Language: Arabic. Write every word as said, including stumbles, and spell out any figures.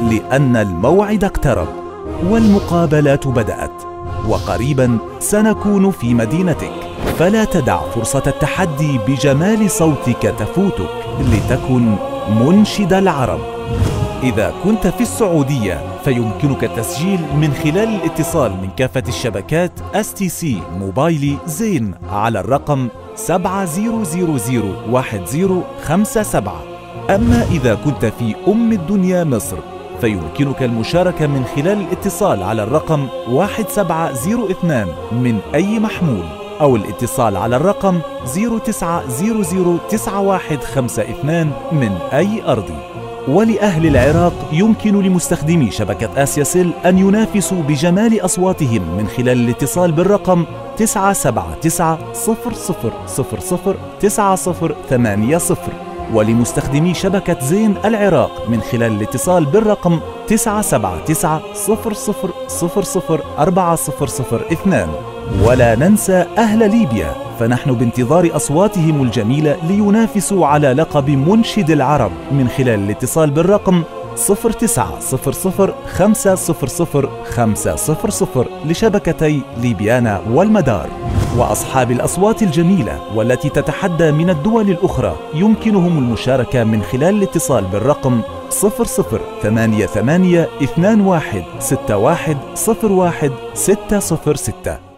لأن الموعد اقترب والمقابلات بدأت، وقريبا سنكون في مدينتك، فلا تدع فرصة التحدي بجمال صوتك تفوتك لتكن منشد العرب. إذا كنت في السعودية فيمكنك التسجيل من خلال الاتصال من كافة الشبكات إس تي سي موبايلي زين على الرقم سبعة صفر صفر صفر واحد صفر خمسة سبعة. أما إذا كنت في أم الدنيا مصر فيمكنك المشاركة من خلال الاتصال على الرقم واحد سبعة صفر اثنان من أي محمول، أو الاتصال على الرقم صفر تسعة صفر صفر تسعة واحد خمسة اثنان من أي أرضي. ولأهل العراق يمكن لمستخدمي شبكة آسياسيل أن ينافسوا بجمال أصواتهم من خلال الاتصال بالرقم تسعة سبعة تسعة صفر صفر صفر صفر تسعة صفر ثمانية صفر، ولمستخدمي شبكة زين العراق من خلال الاتصال بالرقم تسعة سبعة تسعة صفر صفر صفر صفر أربعة صفر صفر اثنان. ولا ننسى أهل ليبيا، فنحن بانتظار أصواتهم الجميلة لينافسوا على لقب منشد العرب من خلال الاتصال بالرقم صفر تسعة صفر صفر خمسة صفر صفر خمسة صفر صفر لشبكتي ليبيانا والمدار. وأصحاب الأصوات الجميلة والتي تتحدى من الدول الأخرى يمكنهم المشاركة من خلال الاتصال بالرقم صفر صفر ثمانية ثمانية اثنان واحد ستة واحد صفر واحد ستة صفر ستة.